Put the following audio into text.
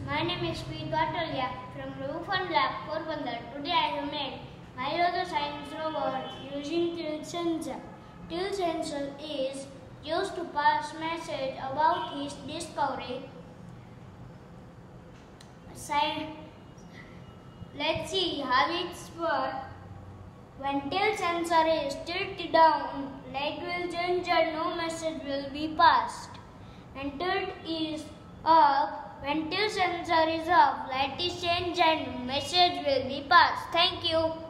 My name is Vataliya from Robofun Lab, Porbandar. Today I have made Milo the science rover using tilt sensor. Tilt sensor is used to pass message about his discovery. Let's see how it's work. When tilt sensor is tilted down, light will change and no message will be passed. When tilt is up, when tilt sensor is up, light is changed and message will be passed. Thank you.